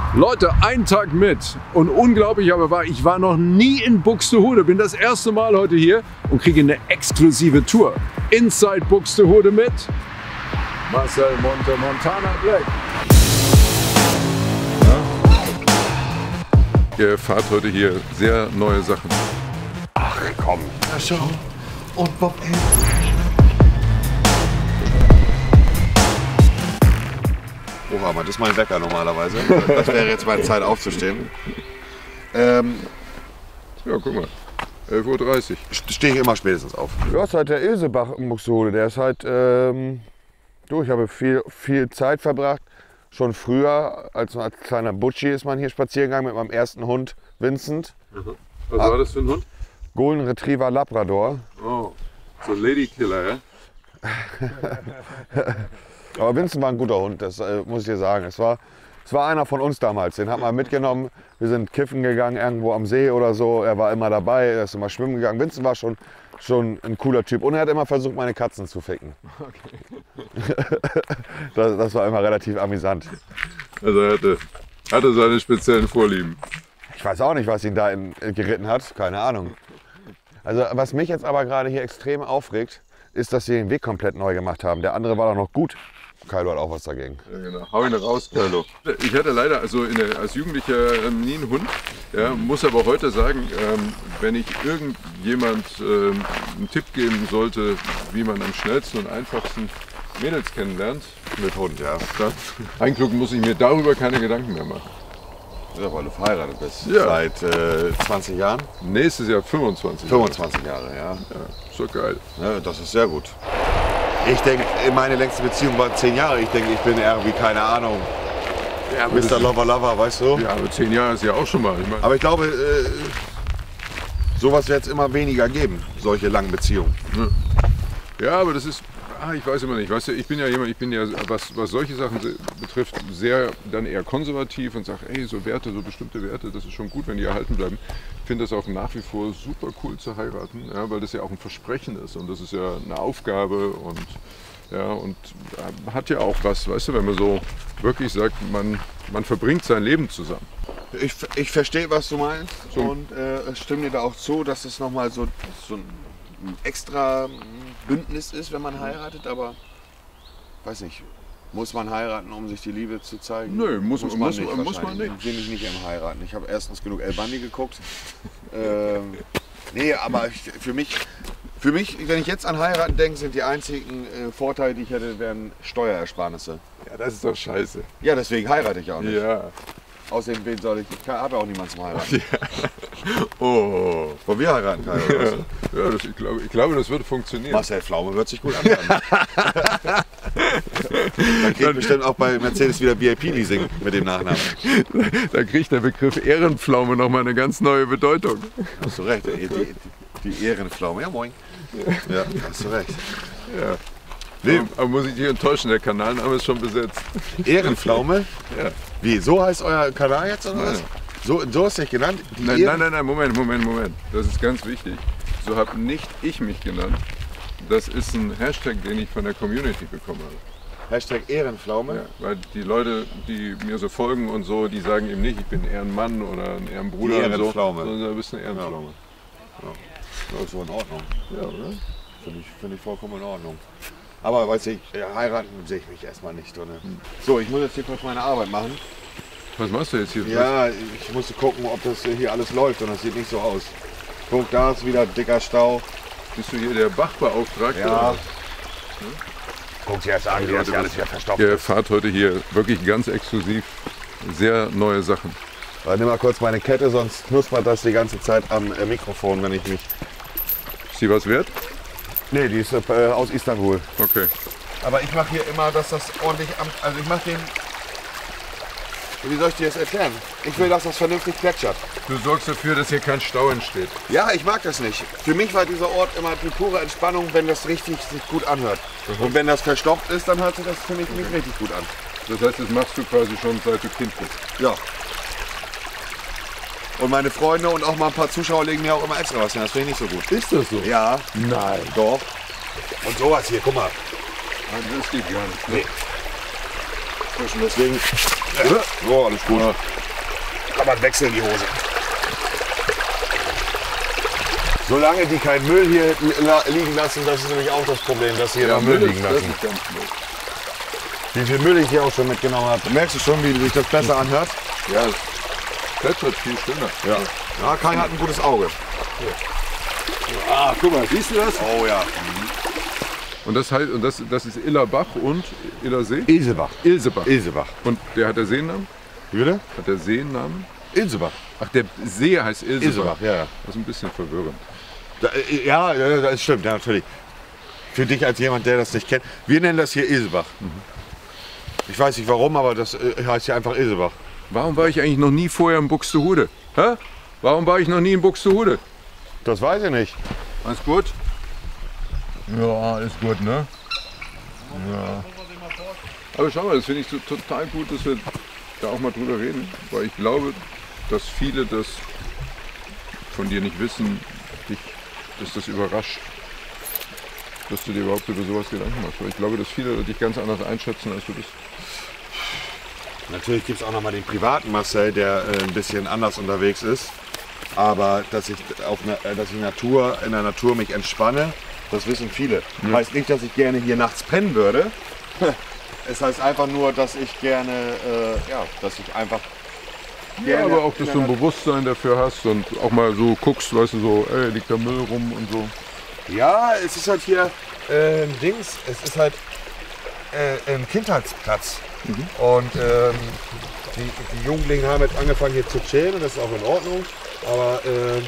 Leute, einen Tag mit und unglaublich aber war, ich war noch nie in Buxtehude, bin das erste Mal heute hier und kriege eine exklusive Tour. Inside Buxtehude mit Marcel Montana Black. Ja. Ihr erfahrt heute hier sehr neue Sachen. Ach komm. Na schau. Und Bob Ey. Oha, das ist mein Wecker normalerweise. Das wäre jetzt meine Zeit aufzustehen. Ja, guck mal. 11:30 Uhr. Stehe ich immer spätestens auf. Ja, ist halt der Ilsebach in Buxtehude. Der ist halt, ich habe viel Zeit verbracht. Schon früher, als kleiner Butschi ist man hier spazieren gegangen mit meinem ersten Hund, Vincent. Was war das für ein Hund? Golden Retriever Labrador. Oh, so Ladykiller, ja? Aber Vincent war ein guter Hund, das muss ich dir sagen. Es war einer von uns damals, den hat man mitgenommen. Wir sind kiffen gegangen irgendwo am See oder so. Er war immer dabei, er ist immer schwimmen gegangen. Vincent war schon ein cooler Typ und er hat immer versucht, meine Katzen zu ficken. Okay. Das war immer relativ amüsant. Also er hatte seine speziellen Vorlieben. Ich weiß auch nicht, was ihn da geritten hat, keine Ahnung. Also was mich jetzt aber gerade hier extrem aufregt, ist, dass sie den Weg komplett neu gemacht haben. Der andere war doch noch gut. Kylo hat auch was dagegen. Ja, genau. Hau ihn raus, Kylo. Ich hatte leider als Jugendlicher nie einen Hund. Ja, muss aber heute sagen, wenn ich irgendjemand einen Tipp geben sollte, wie man am schnellsten und einfachsten Mädels kennenlernt, Mit Hund, ja. dann eigentlich muss ich mir darüber keine Gedanken mehr machen. Ja, weil du verheiratet bist. Ja. Seit 20 Jahren? Nächstes Jahr 25. 25 Jahre, ja. So geil. Ja, das ist sehr gut. Ich denke, meine längste Beziehung war 10 Jahre. Ich denke, ich bin irgendwie, keine Ahnung, Ja, Mr. Lover, weißt du? Ja, aber 10 Jahre ist ja auch schon mal. Ich mein, Aber ich glaube, sowas wird es immer weniger geben, solche langen Beziehungen. ja, aber das ist, ich weiß immer nicht. Weißt du, ich bin ja, was solche Sachen betrifft, sehr dann eher konservativ und sage, ey, so Werte, so bestimmte Werte, das ist schon gut, wenn die erhalten bleiben. Ich finde das auch nach wie vor super cool zu heiraten, ja, weil das ja auch ein Versprechen ist und das ist ja eine Aufgabe und hat ja auch was, weißt du, wenn man so wirklich sagt, man verbringt sein Leben zusammen. Ich verstehe, was du meinst So. und stimme dir da auch zu, dass es nochmal so ein extra Bündnis ist, wenn man heiratet, aber weiß nicht, muss man heiraten, um sich die Liebe zu zeigen? Nö, muss man nicht. Ich sehe mich nicht im Heiraten. Ich habe erstens genug El Bandi geguckt. Nee, aber für mich, wenn ich jetzt an Heiraten denke, sind die einzigen Vorteile, die ich hätte, wären Steuerersparnisse. Ja, das ist doch scheiße. Ja, deswegen heirate ich auch nicht. Ja. Außerdem, wen soll ich? Ich habe ja auch niemanden zum Heiraten. Oh. Wollen wir heiraten, Kai? Oder was? Ja, ich glaube, das wird funktionieren. Marcel Pflaume wird sich gut anhören. Dann kriegt bestimmt auch bei Mercedes wieder VIP-Leasing mit dem Nachnamen. Da kriegt der Begriff Ehrenpflaume nochmal eine ganz neue Bedeutung. Hast du recht, die Ehrenpflaume. Ja, moin. Ja, hast du recht. Ja. Nee. Aber muss ich dich enttäuschen, der Kanalname ist schon besetzt. Ehrenpflaume? Ja. Wie, so heißt euer Kanal jetzt oder was? So ist es genannt? Nein, Moment. Das ist ganz wichtig. So habe nicht ich mich genannt. Das ist ein Hashtag, den ich von der Community bekommen habe. Hashtag Ehrenpflaume? Ja, weil die Leute, die mir so folgen und so, die sagen eben nicht, ich bin ein Ehrenmann oder ein Ehrenbruder. Die Ehrenpflaume. Sondern du bist eine Ehrenpflaume. Ja, ist so in Ordnung. Ja, oder? Finde ich vollkommen in Ordnung. Aber weiß ich, heiraten sehe ich mich erstmal nicht. Oder? So, ich muss jetzt hier kurz meine Arbeit machen. Was machst du jetzt hier? Ja, ich musste gucken, ob das hier alles läuft und das sieht nicht so aus. Guck, da ist wieder dicker Stau. Bist du hier der Bachbeauftragte? Ja. Oder? Guck dir das an, wie das alles hier verstopft Ihr ist. erfahrt heute hier wirklich ganz exklusiv sehr neue Sachen. Nimm mal kurz meine Kette, sonst knuspert das die ganze Zeit am Mikrofon, wenn ich mich... Ist die was wert? Nee, die ist aus Istanbul. Okay. Aber ich mache hier immer, dass das ordentlich... Also ich mache den... Wie soll ich dir das erklären? Ich will, dass das vernünftig plätschert. Du sorgst dafür, dass hier kein Stau entsteht. Ja, ich mag das nicht. Für mich war dieser Ort immer die pure Entspannung, wenn das richtig sich gut anhört. Und wenn das verstopft ist, dann hört sich das für mich nicht richtig gut an. Das heißt, das machst du quasi schon seit du Kind bist. Ja. Und meine Freunde und auch mal ein paar Zuschauer legen mir auch immer extra was hin. Das finde ich nicht so gut. Ist das so? Ja. Nein. Doch. Und sowas hier, guck mal. Das geht gar nicht. Nee. auffrischen. Deswegen. So, alles gut. Kann man wechseln die Hose. Solange die keinen Müll hier liegen lassen, das ist nämlich auch das Problem, dass sie hier da Müll liegen lassen. Wie viel Müll ich hier auch schon mitgenommen habe. Merkst du schon, wie sich das besser anhört? Ja, das Fett wird viel schöner. Ja. Ja, Kai hat ein gutes Auge. Ah, guck mal, siehst du das? Oh ja. Und das heißt, und das ist Illerbach und Illersee? Ilsebach. Ilsebach. Ilsebach. Und der hat der Seennamen? Wie bitte? Hat der Seennamen? Ilsebach. Ach, der See heißt Ilsebach. Ilsebach, ja. Das ist ein bisschen verwirrend. Ja, das stimmt, ja, natürlich. Für dich als jemand, der das nicht kennt. Wir nennen das hier Ilsebach. Ich weiß nicht warum, aber das heißt hier einfach Ilsebach. Warum war ich eigentlich noch nie vorher in Buxtehude? Hä? Warum war ich noch nie in Buxtehude? Das weiß ich nicht. Alles gut? Ja, alles gut, ne? Ja. Aber schau mal, das finde ich so total gut, dass wir da auch mal drüber reden. Weil ich glaube, dass viele das von dir nicht wissen, dass das überrascht, dass du dir überhaupt über sowas Gedanken machst. Weil ich glaube, dass viele dich ganz anders einschätzen, als du bist. Natürlich gibt es auch noch mal den privaten Marcel, der ein bisschen anders unterwegs ist. Aber dass ich in der Natur mich entspanne, das wissen viele. Ja. Heißt nicht, dass ich gerne hier nachts pennen würde. Es heißt einfach nur, dass ich gerne, dass ich einfach Ja, aber auch, dass du ein Bewusstsein dafür hast und auch mal so guckst, weißt du, so, ey, liegt da Müll rum und so. Ja, es ist halt hier es ist halt ein Kindheitsplatz. Und die Jugendlichen haben jetzt angefangen hier zu chillen und das ist auch in Ordnung. Aber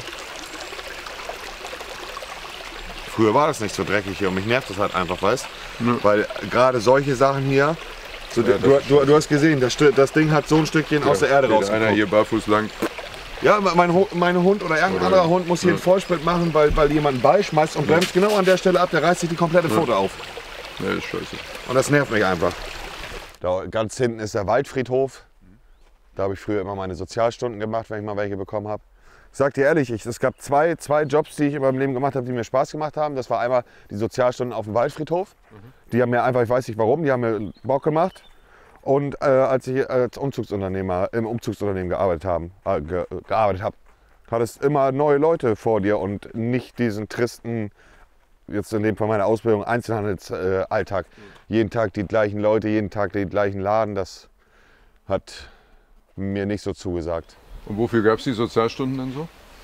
früher war das nicht so dreckig hier und mich nervt das halt einfach, weißt du? Weil gerade solche Sachen hier, so, Ja, du hast gesehen, das Ding hat so ein Stückchen aus der Erde Geht rausgekommen. einer hier barfuß lang. Ja, mein Hund oder irgendein anderer Hund muss hier einen Vollsprint machen, weil jemand einen Ball schmeißt und bremst genau an der Stelle ab, der reißt sich die komplette Pfote auf. Ja, ist scheiße. Und das nervt mich einfach. Da ganz hinten ist der Waldfriedhof. Da habe ich früher immer meine Sozialstunden gemacht, wenn ich mal welche bekommen habe. Ich sag dir ehrlich, es gab zwei Jobs, die ich in meinem Leben gemacht habe, die mir Spaß gemacht haben. Das war einmal die Sozialstunden auf dem Waldfriedhof. Die haben mir einfach, ich weiß nicht warum, die haben mir Bock gemacht. Und als ich als Umzugsunternehmer im Umzugsunternehmen gearbeitet habe, hattest immer neue Leute vor dir und nicht diesen tristen, jetzt in dem Fall meiner Ausbildung, Einzelhandelsalltag. Jeden Tag die gleichen Leute, jeden Tag den gleichen Laden, das hat mir nicht so zugesagt. Und wofür gab es die Sozialstunden denn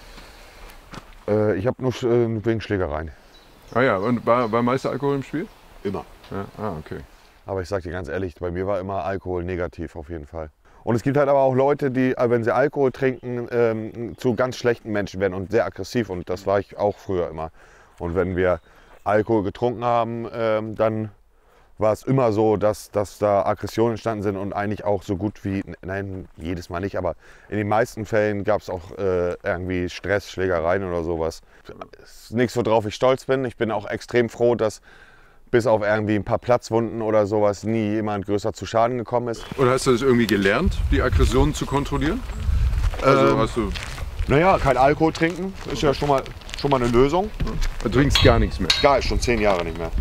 so? Ich habe nur wegen Schlägereien. Ah ja, und war meist Alkohol im Spiel? Immer. Ja, ah, okay. Aber ich sage dir ganz ehrlich, bei mir war immer Alkohol negativ auf jeden Fall. Und es gibt halt aber auch Leute, die, wenn sie Alkohol trinken, zu ganz schlechten Menschen werden und sehr aggressiv. Und das war ich auch früher immer. Und wenn wir Alkohol getrunken haben, dann war es immer so, dass da Aggressionen entstanden sind und eigentlich auch so gut wie, nein, jedes Mal nicht, aber in den meisten Fällen gab es auch irgendwie Stress, Schlägereien oder sowas. Das ist nichts, worauf ich stolz bin. Ich bin auch extrem froh, dass bis auf irgendwie ein paar Platzwunden oder sowas nie jemand größer zu Schaden gekommen ist. Oder hast du das irgendwie gelernt, die Aggressionen zu kontrollieren? Also hast du... Naja, kein Alkohol trinken ist ja schon mal eine Lösung. Du trinkst gar nichts mehr. Gar schon 10 Jahre nicht mehr.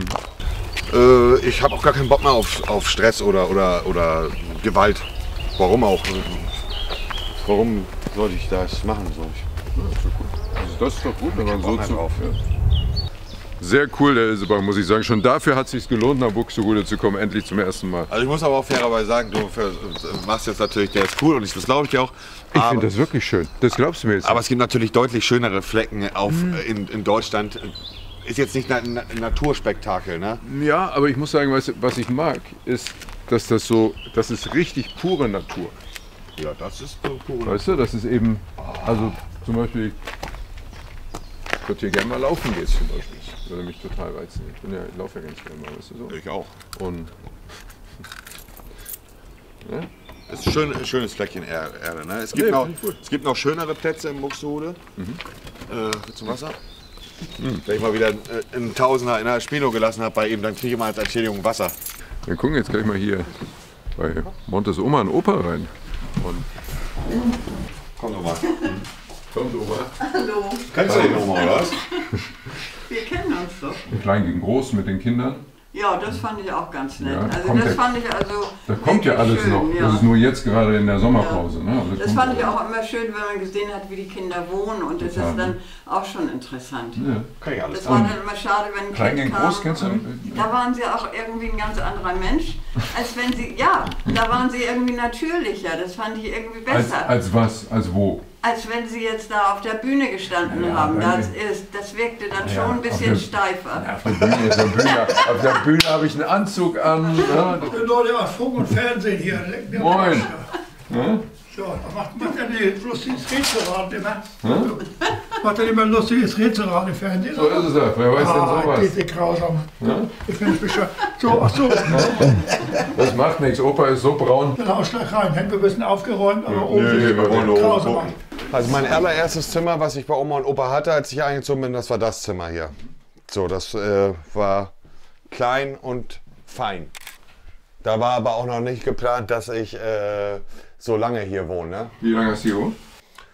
Ich habe auch gar keinen Bock mehr auf Stress oder Gewalt. Warum auch? Warum sollte ich das machen? Ja, ist doch gut. Also das ist doch gut, wenn man so Bock mehr zu... drauf. Ja. Sehr cool, der Ilsebach, muss ich sagen. Schon dafür hat es sich gelohnt, nach Buxtehude zu kommen, endlich zum ersten Mal. Also ich muss aber auch fairerweise sagen, du machst jetzt natürlich, der ist cool und das glaube ich auch. Ich finde das wirklich schön. Das glaubst du mir jetzt. Aber es gibt natürlich deutlich schönere Flecken in Deutschland. Ist jetzt nicht ein Naturspektakel, ne? Ja, aber ich muss sagen, was ich mag, ist, dass das ist richtig pure Natur. Ja, das ist so cool. Weißt du, das ist eben, also zum Beispiel, ich würde hier gerne mal laufen gehen zum Beispiel. Das würde mich total reizen. Ich laufe ja ganz gerne mal, weißt du so. Ich auch. Und ja? Es ist ein schönes Fleckchen Erde. Ne? Es gibt noch schönere Plätze in Buxtehude. Zum Wasser. Wenn ich mal wieder einen Tausender in der Spilo gelassen habe bei ihm, dann kriege ich mal als Entschädigung Wasser. Wir gucken jetzt gleich mal hier bei Montes Oma und Opa rein. Und Komm doch mal. kommt Oma. Hallo, Kennst du den Oma, oder was? wir kennen uns doch. Klein gegen groß mit den Kindern. Ja, das fand ich auch ganz nett. Ja, Also kommt das ja- fand ich also Da kommt ja wirklich alles schön, noch. ja. Das ist nur jetzt gerade in der Sommerpause. Ne? Aber Das kommt fand ich ja. auch immer schön, wenn man gesehen hat, wie die Kinder wohnen und das Total, ist dann auch schon interessant. Ja. Kann ich alles Das war dann immer schade, wenn ein Klein Kind gegen kam. Groß, kennst du? Da waren sie auch irgendwie ein ganz anderer Mensch, als wenn sie, ja, da waren sie irgendwie natürlicher. Das fand ich irgendwie besser. Als was? Als wo? Als wenn sie jetzt da auf der Bühne gestanden Ja, haben. danke. Das wirkte dann Ja, schon ein auf bisschen der- steifer. Ja, auf der Bühne habe ich einen Anzug an. Ne? Leute aus Funk und Fernsehen hier. Moin. Ne? So, macht er nicht lustiges Rätselraten immer? Macht er immer lustiges Rätselraten im Fernsehen? So ist es ja. Wer weiß denn sowas? Diese grausam. Ja? Ich finde es bescheuert. So, ach so, Das macht nichts. Opa ist so braun. den Ausschlag rein. Hätten wir ein bisschen aufgeräumt, aber oben nee, ist wir wollen nur grausam. gucken. Also mein allererstes Zimmer, was ich bei Oma und Opa hatte, als ich eingezogen bin, das war das Zimmer hier. So, das war klein und fein. Da war aber auch noch nicht geplant, dass ich so lange hier wohne. Ne? Wie lange hast du hier gewohnt?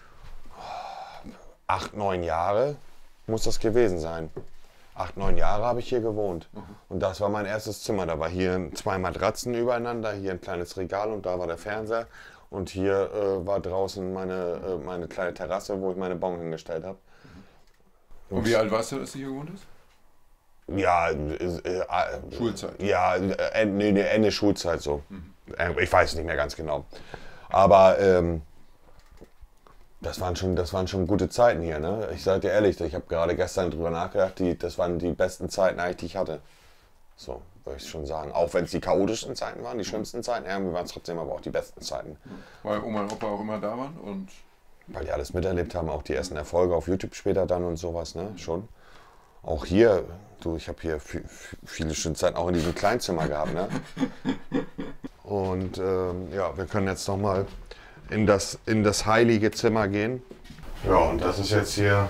8, 9 Jahre muss das gewesen sein. 8, 9 Jahre habe ich hier gewohnt. Und das war mein erstes Zimmer. Da war hier 2 Matratzen übereinander, hier ein kleines Regal und da war der Fernseher. Und hier war draußen meine kleine Terrasse, wo ich meine Bon hingestellt habe. Und wie alt warst du, als du hier gewohnt hast? Ja, Schulzeit. Ja, Ende Schulzeit so. Ich weiß nicht mehr ganz genau. Aber das waren schon gute Zeiten hier. Ne? Ich sage dir ehrlich, ich habe gerade gestern drüber nachgedacht, das waren die besten Zeiten eigentlich, die ich hatte. So, würde ich schon sagen. Auch wenn es die chaotischsten Zeiten waren, die schlimmsten Zeiten, irgendwie waren es trotzdem aber auch die besten Zeiten. Weil Oma und Opa auch immer da waren und Weil die alles miterlebt haben, auch die ersten Erfolge auf YouTube später dann und sowas, ne? Schon. Auch hier, du, ich habe hier viele schöne Zeiten auch in diesem Kleinzimmer gehabt, ne? Und ja, wir können jetzt nochmal in das heilige Zimmer gehen. Ja, und das ist jetzt hier.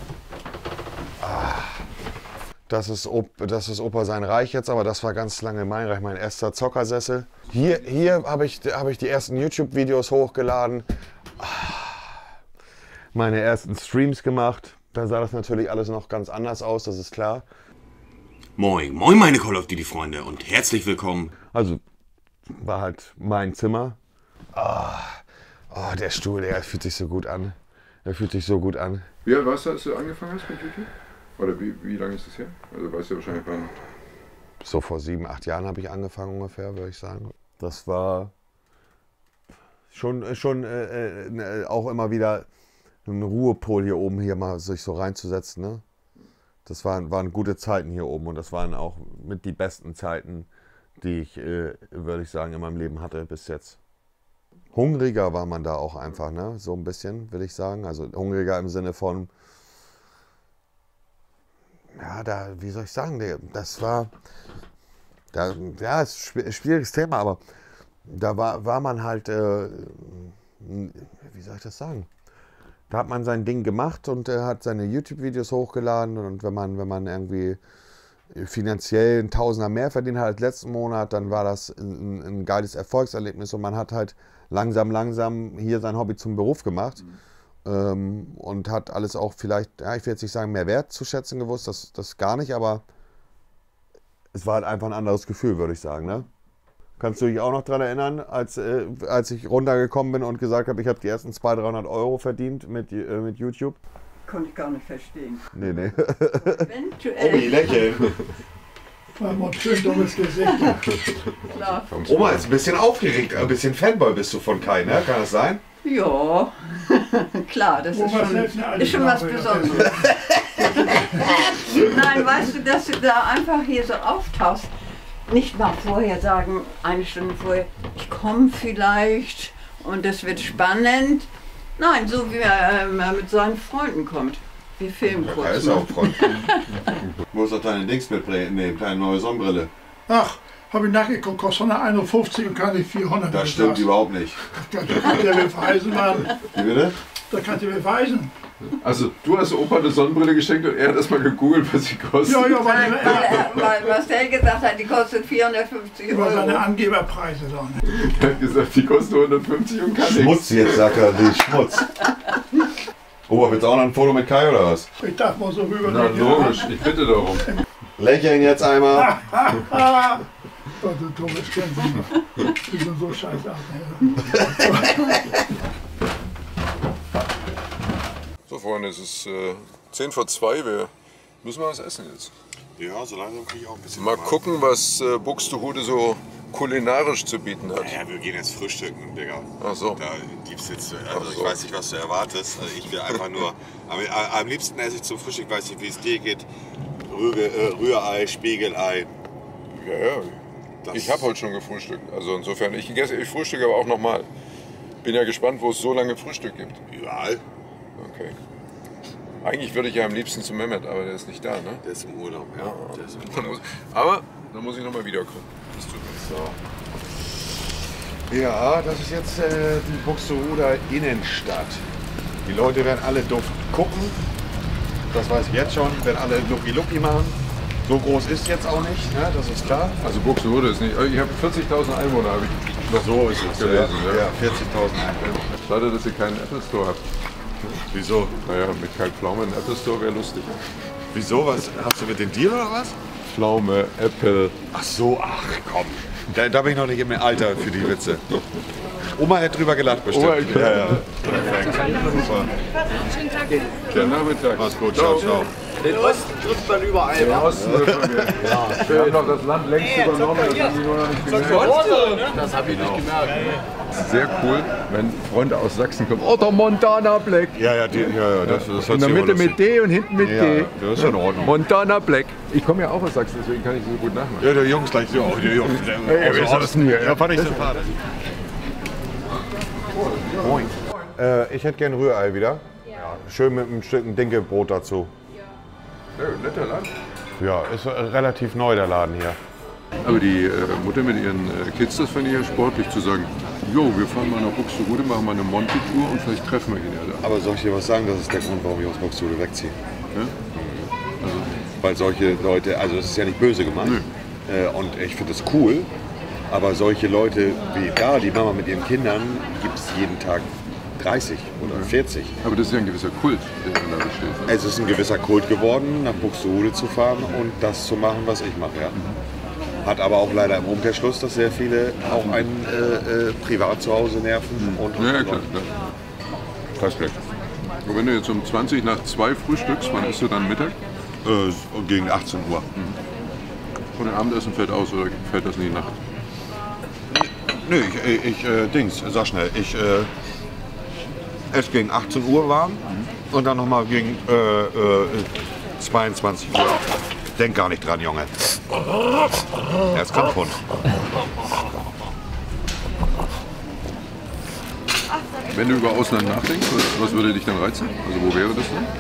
Das ist Opa sein Reich jetzt, aber das war ganz lange mein Reich, mein erster Zockersessel. Hier habe ich die ersten YouTube-Videos hochgeladen. Meine ersten Streams gemacht. Da sah das natürlich alles noch ganz anders aus, das ist klar. Moin, moin meine Call of Duty Freunde und herzlich willkommen. Also war halt mein Zimmer. Oh, der Stuhl, der fühlt sich so gut an. Der fühlt sich so gut an. Wie alt warst du, als du angefangen hast mit YouTube? Oder wie lange ist das her? Also weißt du wahrscheinlich wann. So vor 7, 8 Jahren habe ich angefangen ungefähr, würde ich sagen. Das war schon auch immer wieder ein Ruhepol hier oben, hier mal sich so reinzusetzen. Ne? Das waren gute Zeiten hier oben und das waren auch mit die besten Zeiten, die ich, würde ich sagen, in meinem Leben hatte bis jetzt. Hungriger war man da auch einfach, ne? So ein bisschen, will ich sagen. Also hungriger im Sinne von, ja, wie soll ich sagen, das war, ja, ist ein schwieriges Thema, aber da war man halt, wie soll ich das sagen? Da hat man sein Ding gemacht und hat seine YouTube-Videos hochgeladen und wenn man irgendwie finanziell ein Tausender mehr verdient hat als letzten Monat, dann war das ein geiles Erfolgserlebnis und man hat halt langsam hier sein Hobby zum Beruf gemacht und hat alles auch vielleicht, ja, ich will jetzt nicht sagen mehr wert zu schätzen gewusst, das gar nicht, aber es war halt einfach ein anderes Gefühl, würde ich sagen, ne? Kannst du dich auch noch daran erinnern, als ich runtergekommen bin und gesagt habe, ich habe die ersten 200-300 Euro verdient mit YouTube? Konnte ich gar nicht verstehen. Nee. Eventuell, lächeln. War mal ein schön dummes Gesicht. klar. Oma ist ein bisschen aufgeregt, ein bisschen Fanboy bist du von Kai, ne? Kann das sein? Ja, klar, das ist Oma selbst eine alte ist schon was Dame, ja. Besonderes. Nein, weißt du, dass du da einfach hier so auftauchst. Nicht mal vorher sagen, eine Stunde vorher, ich komme vielleicht und es wird spannend. Nein, so wie er mit seinen Freunden kommt. Wir filmen Kai kurz. ist auch Freund. Musst doch deine Dings mitbringen, ne, kleine neue Sonnenbrille. Ach, habe ich nachgeguckt, kostet 151 und kann ich 400. Das stimmt überhaupt nicht. Das kann ich dir beweisen, Mann. Wie bitte? Das kann ich dir beweisen. Also du hast Opa eine Sonnenbrille geschenkt und er hat erstmal gegoogelt, was sie kostet. Ja, Nein, weil weil Marcel gesagt hat, die kostet 450 über seine Euro. Angeberpreise dann. Er hat gesagt, die kostet 150 und kann nichts. Schmutz jetzt, sagt er, die Schmutz. Opa, willst du auch noch ein Foto mit Kai oder was? Ich darf mal so Na rüberlegen. logisch, ich bitte darum. Lächeln jetzt einmal. Gott, du Thomas, kennen Sie nicht. Die sind so scheiße. So Freunde, es ist 10 vor 2, wir müssen mal was essen jetzt. Ja, so langsam kriege ich auch ein bisschen. Mal gucken, was Buxtehude so kulinarisch zu bieten hat. Ja, wir gehen jetzt frühstücken, Digga. Ach so. Da gibt's jetzt, Ach also so. ich weiß nicht, was du erwartest. Also ich will einfach nur, am liebsten esse ich zum Frühstück, weiß nicht, wie es dir geht. Rührei, Spiegelei. Ja, ja. Das- Ich habe heute schon gefrühstückt. Also insofern, ich frühstücke aber auch nochmal. Bin ja gespannt, wo es so lange Frühstück gibt. Überall. Okay. Eigentlich würde ich ja am liebsten zu Mehmet, aber der ist nicht da, ne? Der ist im Urlaub, ja. Der ist im Dann Urlaub. aber dann muss ich nochmal wiederkommen. Das tut mir leid. Ja, das ist jetzt die Buxtehuder Innenstadt. Die Leute werden alle doof gucken. Das weiß ich jetzt schon. Werden alle Lucky machen. So groß ist jetzt auch nicht, ne? Das ist klar. Also Buxtehude ist nicht. Ich habe 40.000 Einwohner, habe ich noch So ist es. gelesen. Ja, 40.000 Einwohner. Schade, dass ihr keinen Apple Store habt. Wieso? Naja, mit Kai Pflaume ein Apple Store wäre lustig. Wieso? Was? Hast du mit dem Deal oder was? Pflaume, Apple. Ach so, ach komm. Da bin ich noch nicht im Alter für die Witze. Oma hätte drüber gelacht bestimmt. Oma hätte- ja, ja. Perfekt. Super. Schönen Nachmittag. Mach's gut, ciao, ciao. Den Osten trifft man überall. Den Osten wird von mir. Wir haben noch das Land längst übernommen, das haben die nur noch nicht gemerkt. Das habe ich nicht gemerkt. Sehr cool, wenn Freunde aus Sachsen kommen. Oh, der Montana Black. Ja, ja, das hört In der sich Mitte aber mit D und hinten mit Ja, D. das ist in Ordnung. Montana Black. Ich komme ja auch aus Sachsen, deswegen kann ich so gut nachmachen. Ja, der Jungs gleich so. Oh, der Jungs. Ey, wer ist das denn hier? Ja, fand ich sympathisch. Moin. Ich hätte gern Rührei wieder. Ja. Schön mit einem Stück Dinkelbrot dazu. Ja, netter Land. Ja, ist relativ neu der Laden hier. Aber die Mutter mit ihren Kids, das fand ich ja sportlich zu sagen, jo, wir fahren mal nach Buxtehude, machen mal eine Monti-Tour und vielleicht treffen wir ihn ja da. Aber soll ich dir was sagen? Das ist der Grund, warum ich aus Buxtehude wegziehe. Ja? Weil solche Leute, also es ist ja nicht böse gemeint. Und ich finde es cool, aber solche Leute wie da, die Mama mit ihren Kindern, gibt es jeden Tag 30 oder 40. Aber das ist ja ein gewisser Kult, der da besteht. Ne? Es ist ein gewisser Kult geworden, nach Buxtehude zu fahren und das zu machen, was ich mache. Ja. Hat aber auch leider im Umkehrschluss, dass sehr viele auch einen privat zu Hause nerven. Und Ja, klar, klar. Hast recht. Und wenn du jetzt um 20 nach 2 frühstückst, wann isst du dann Mittag? Gegen 18 Uhr. Und dein Abendessen fällt aus oder fällt das in die Nacht? Nö, sag schnell. Ich esse gegen 18 Uhr warm und dann nochmal gegen 22 Uhr. Denk gar nicht dran, Junge. Er ist Kampfhund. Wenn du über Ausland nachdenkst, was würde dich dann reizen? Also wo wäre das dann?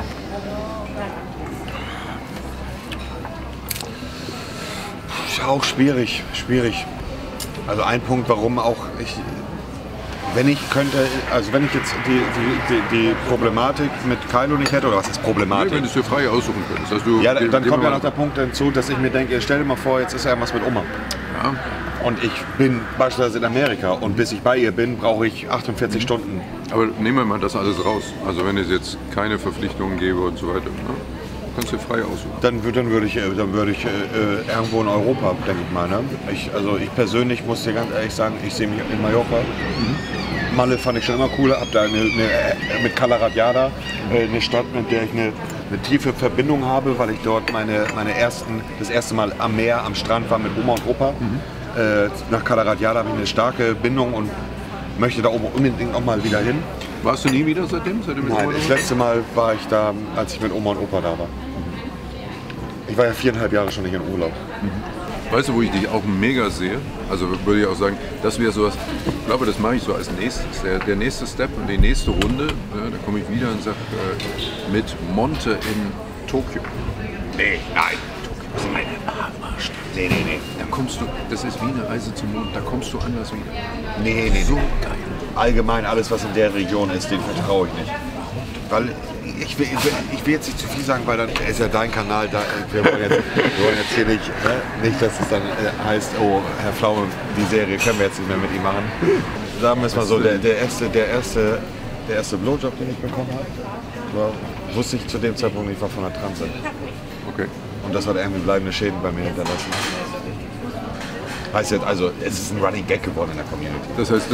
Ist auch schwierig. Also ein Punkt, warum auch ich, wenn ich könnte, also wenn ich jetzt die Problematik mit Kylo nicht hätte, oder was ist Nee, Problematik? wenn du es dir frei aussuchen könntest. Also Ja, dann kommt ja noch der Punkt hinzu, dass ich mir denke, stell dir mal vor, jetzt ist ja was mit Oma. Ja, Und ich bin beispielsweise in Amerika und bis ich bei ihr bin, brauche ich 48 Stunden. aber nehmen wir mal das alles raus. Also wenn es jetzt keine Verpflichtungen gäbe und so weiter, ne? Kannst du dir frei aussuchen. Dann würde ich irgendwo in Europa, denke ich mal. Ne? Ich persönlich muss dir ganz ehrlich sagen, ich sehe mich in Mallorca. Malle fand ich schon immer cool. Hab da mit Cala Ratjada eine Stadt, mit der ich eine tiefe Verbindung habe, weil ich dort das erste Mal am Meer, am Strand war mit Oma und Opa. Nach Cala Ratjada habe ich eine starke Bindung und möchte da oben unbedingt noch mal wieder hin. Warst du nie wieder seitdem? Seitdem Nein, das letzte Mal war ich da, als ich mit Oma und Opa da war. Ich war ja 4,5 Jahre schon nicht in Urlaub. Weißt du, wo ich dich auch mega sehe? Also würde ich auch sagen, das wäre sowas, ich glaube, das mache ich so als nächstes. Der nächste Step und die nächste Runde, ja, da komme ich wieder und sage, mit Monte in Tokio. Nee, nein. Tokio ist eine Hammerstadt. Nee. Da kommst du, das ist wie eine Reise zum Mond, da kommst du anders wieder. Nee. So geil. Allgemein alles, was in der Region ist, dem vertraue ich nicht. Weil ich will jetzt nicht zu viel sagen, weil dann ist ja dein Kanal, wir wollen jetzt hier nicht, dass es dann heißt, oh, Herr Pflaume, die Serie können wir jetzt nicht mehr mit ihm machen. Sagen wir es mal so, der erste Blowjob, den ich bekommen habe, wusste ich zu dem Zeitpunkt nicht, war von der Transe. Okay. Und das hat irgendwie bleibende Schäden bei mir hinterlassen. Heißt jetzt, also es ist ein Running Gag geworden in der Community. Das heißt,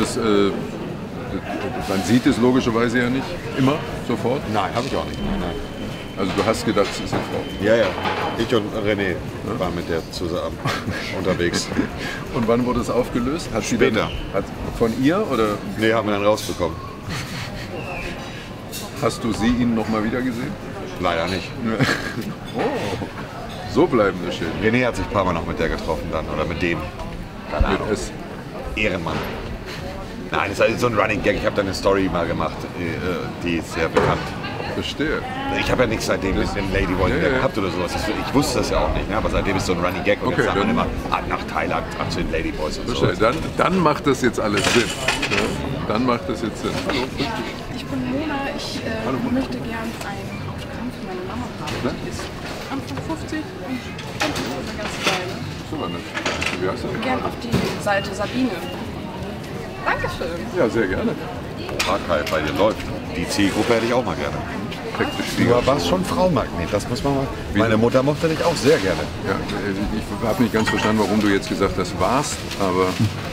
man sieht es logischerweise ja nicht immer sofort. Nein, habe ich auch nicht. Nein. Also du hast gedacht, es ist eine Frau. Ja, ja. Ich und René waren mit der zusammen unterwegs. Und wann wurde es aufgelöst? Hat Später. Sie dann, von ihr oder Nee, haben wir dann rausbekommen. hast du sie ihn noch mal wieder gesehen? Leider nicht. Oh, so bleibende Schäden. René hat sich ein paar Mal noch mit der getroffen dann, oder mit dem. Keine Ahnung. Mit S. Ehrenmann. Nein, das ist halt so ein Running Gag. Ich habe da eine Story mal gemacht, die ist sehr bekannt. Verstehe. Ich habe ja nichts seitdem mit dem Ladyboy Ja, ja. gehabt oder sowas. Ich wusste das ja auch nicht, ne? Aber seitdem ist so ein Running Gag und Okay, jetzt sagt man dann- immer nach Thailand, zu den Ladyboys und so. Verstehe. Dann macht das jetzt alles Sinn. Ja? Dann macht das jetzt Sinn. Hallo. Ich bin Mona, ich möchte gern ein Autogramm für meine Mama haben. Die ist Anfang 50 und kennt mich auch eine ganze Weile. Super nett. Wie heißt du? Gern auf die Seite Sabine. Dankeschön. Ja, sehr gerne. Kai, bei dir läuft. Die Zielgruppe hätte ich auch mal gerne. Perfekte Du Spiegel. warst schon Frauenmagnet, das muss man mal. Meine Mutter mochte dich auch sehr gerne. Ja, ich habe nicht ganz verstanden, warum du jetzt gesagt hast, warst, aber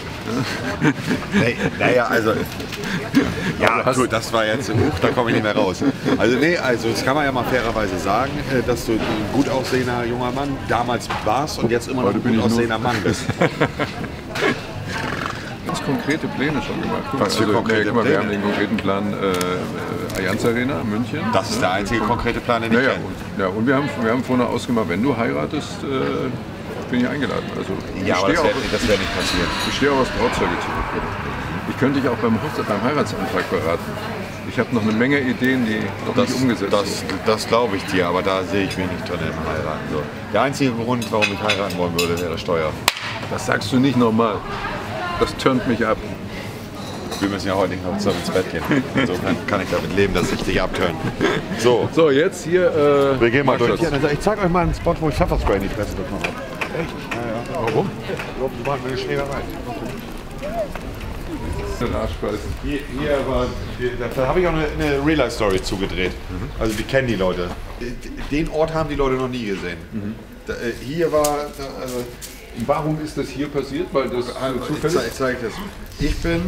Naja, also. Ja, hast- du, das war jetzt. Da komme ich nicht mehr raus. Also, nee, also, das kann man ja mal fairerweise sagen, dass du ein gut aussehender junger Mann damals warst und jetzt immer noch Heute ein bin gut ich nur- aussehender Mann bist. ganz konkrete Pläne schon gemacht. Was für konkrete guck mal, wir Pläne? haben den konkreten Plan Allianz Arena, München. Das ist der einzige konkrete Plan, den ich Ja, ja, kenne. und wir haben vorher ausgemacht, wenn du heiratest, bin ich eingeladen. Also, Ja, aber ich stehe das wär nicht passieren. Ich stehe auch aufs Brautzeug zurück. Ich könnte dich auch beim Heiratsantrag beraten. Ich habe noch eine Menge Ideen, die noch nicht umgesetzt sind. Das glaube ich dir, aber da sehe ich mich nicht drin im Heiraten. So. Der einzige Grund, warum ich heiraten wollen würde, wäre Steuer. Das sagst du nicht normal. Das turnt mich ab. Wir müssen ja heute nicht noch zusammen ins Bett gehen. So kann ich damit leben, dass ich dich abtöne. So, So, jetzt hier. wir gehen mal durch. Marktplatz. Ich zeige euch mal einen Spot, wo ich Pfefferspray in die Presse bekommen habe. Echt? Ja, ja. Warum? Wir waren eine Schlägerei. Hier war, da habe ich auch eine Real-Life-Story zugedreht. Also die kennen die Leute. Den Ort haben die Leute noch nie gesehen. Hier war, also Warum ist das hier passiert? Weil das zufällig. ich zeige das. Ich bin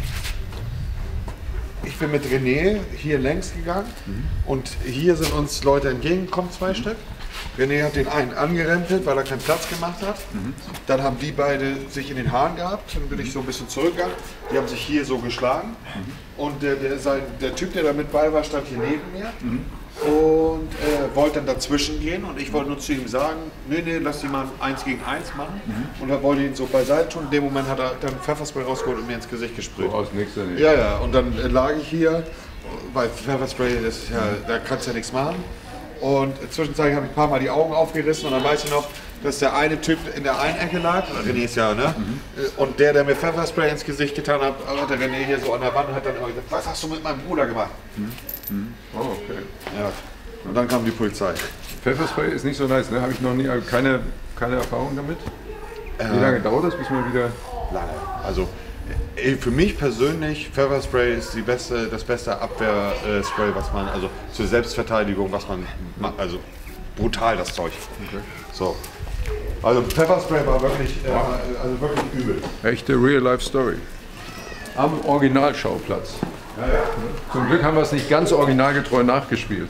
mit René hier längs gegangen und hier sind uns Leute entgegengekommen, 2 Stück. René hat den einen angerempelt, weil er keinen Platz gemacht hat. Dann haben die beide sich in den Haaren gehabt. Dann bin ich so ein bisschen zurückgegangen. Die haben sich hier so geschlagen. Und der Typ, der da mit bei war, stand hier neben mir. Und wollte dann dazwischen gehen. Und ich wollte nur zu ihm sagen, nee, lass die mal 1 gegen 1 machen. Und er wollte ihn so beiseite tun. In dem Moment hat er dann Pfefferspray rausgeholt und mir ins Gesicht gesprüht. Aus nächster Nähe. Ja, ja, und dann lag ich hier, weil Pfefferspray, das ist ja, da kannst du ja nichts machen. Und zwischenzeitlich habe ich ein paar Mal die Augen aufgerissen und dann weiß ich noch, dass der eine Typ in der einen Ecke lag, René ist ja, ne? Und der mir Pfefferspray ins Gesicht getan hat, der René hier so an der Wand und hat dann immer gesagt, was hast du mit meinem Bruder gemacht? Oh, okay. Ja. Und dann kam die Polizei. Pfefferspray ist nicht so nice, ne? Habe ich noch nie, keine Erfahrung damit. Wie lange dauert das, bis man wieder. Lange. Also für mich persönlich, Pfefferspray ist das beste Abwehrspray, was man, also zur Selbstverteidigung, was man, also brutal das Zeug. Okay. So. Also Pfefferspray war wirklich, also wirklich übel. Echte Real-Life-Story. Am Originalschauplatz. Ja, ja. Zum Glück haben wir es nicht ganz originalgetreu nachgespielt.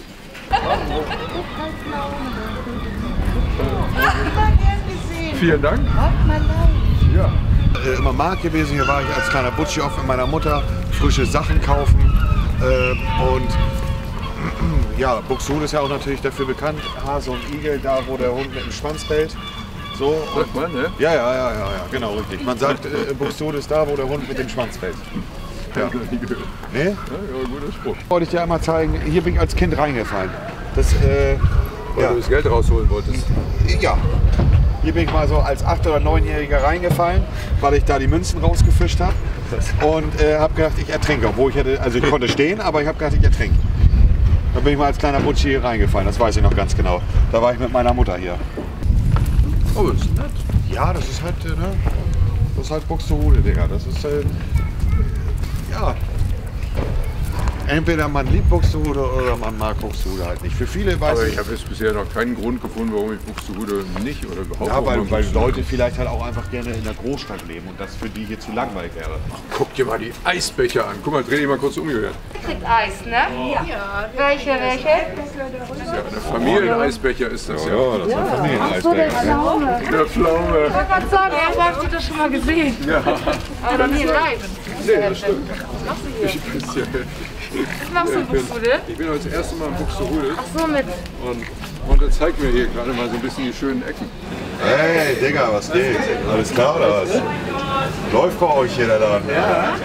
Vielen Dank. Ja. Immer Markt gewesen, hier war ich als kleiner Butschi oft mit meiner Mutter, frische Sachen kaufen und ja, Buxtehude ist ja auch natürlich dafür bekannt, Hase und Igel, da wo der Hund mit dem Schwanz bellt. So, Sagt man, ne? ja, genau, richtig. Man sagt, Buxtehude ist da, wo der Hund mit dem Schwanz bellt. Ja. Nie gehört. Nee? Ja, guter Spruch. Wollte ich dir einmal zeigen, hier bin ich als Kind reingefallen. Das, Weil du das Geld rausholen wolltest. ja. Hier bin ich mal so als 8- oder 9-Jähriger reingefallen, weil ich da die Münzen rausgefischt habe. Und habe gedacht, ich ertrinke. Obwohl ich konnte stehen, aber ich habe gedacht, ich ertrinke. Da bin ich mal als kleiner Butschi hier reingefallen, das weiß ich noch ganz genau. Da war ich mit meiner Mutter hier. Oh, das ist nett. Ja, das ist halt, ne? Das ist halt Buxtehude, Digga. Das ist, ja. Entweder man liebt Buxtehude oder man mag Buxtehude halt nicht. Für viele weiß Aber ich habe jetzt bisher noch keinen Grund gefunden, warum ich Buxtehude nicht oder überhaupt Ja, weil nicht. Leute vielleicht halt auch einfach gerne in der Großstadt leben und das für die hier zu langweilig wäre. Guck dir mal die Eisbecher an. Guck mal, dreh dich mal kurz um, Julian. Kriegt Eis, ne? Ja. Welche? Das ist ja eine Familieneisbecher ist das ja. Ja, das ist ein Familieneisbecher. Der Pflaume. Ich wollte gerade sagen, irgendwo habt ihr das schon mal gesehen. Ja. Aber noch nie live. Nee, das stimmt. Was machst du in Buxtehude? Ich bin heute das erste Mal in Buxtehude Ach so, mit. und er zeigt mir hier gerade mal so ein bisschen die schönen Ecken. Hey, Digga, was geht? Alles klar oder was? Läuft bei euch hier der Laden? Ja.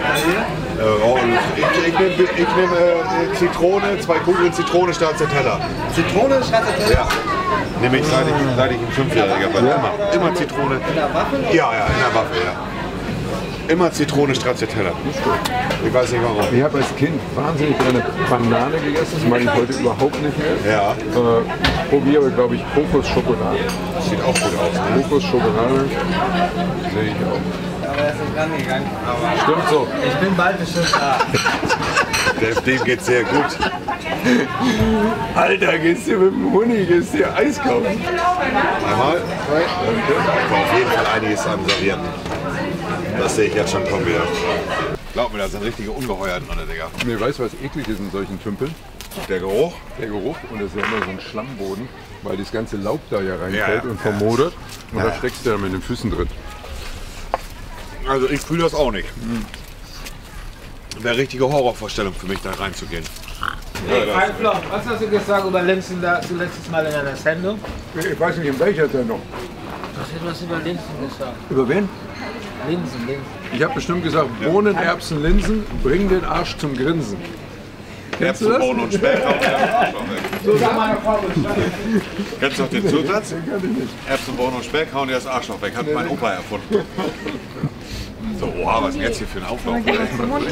Ich nehme Zitrone, 2 Kugeln Zitrone statt Teller. Zitrone statt der Teller? Ja. Nehme ich seit ich ein 5-Jähriger bin. Immer Zitrone. In der Waffel? Ja, in der Waffe, ja. Immer Zitrone Stracciatella. Ich weiß nicht warum. Ich habe als Kind wahnsinnig gerne Banane gegessen. Das mag ich heute überhaupt nicht mehr. Ja, Probiere, glaube ich, Kokosschokolade. sieht auch gut aus. Ne? Kokosschokolade sehe ich auch. Aber er ist nicht rangegangen. Aber Stimmt so. ich bin bald bestimmt da. Dem geht's sehr gut. Alter, gehst du mit dem Huni, gehst du Eis kaufen? Einmal. Aber auf jeden Fall einiges an Servieren. Das sehe ich jetzt schon kommen wieder. Glaub mir, das sind richtige Ungeheuer drin, Digga. Nee, weißt du, was eklig ist in solchen Tümpeln? Der Geruch? Der Geruch, und das ist ja immer so ein Schlammboden, weil das ganze Laub da ja reinfällt Ja. und vermodert. Und da steckst du ja mit den Füßen drin. Also ich fühle das auch nicht. Wäre richtige Horrorvorstellung für mich, da reinzugehen. Hey, Flo, was hast du gesagt über Linsen da letztes Mal in einer Sendung? Ich weiß nicht, in welcher Sendung. Du hast etwas über Linsen gesagt. Über wen? Linsen. Ich habe bestimmt gesagt, Bohnen, Erbsen, Linsen, bringen den Arsch zum Grinsen. Kennst du das? Erbsenbohnen und Speck hauen den Arsch weg. So sag meine Frau. Kennst du noch den Zusatz? Den kann ich nicht. Erbsenbohnen und Speck hauen dir das Arschloch weg. Hat mein Opa erfunden. So, oha, was ist denn jetzt hier für ein Auflauf? Ich komme. Guck mal,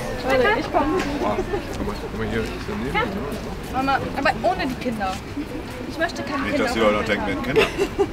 hier ist daneben. Ne? Mama, aber ohne die Kinder. Ich möchte keine Nicht, Kinder. dass die Leute noch denken, wir hätten Kinder.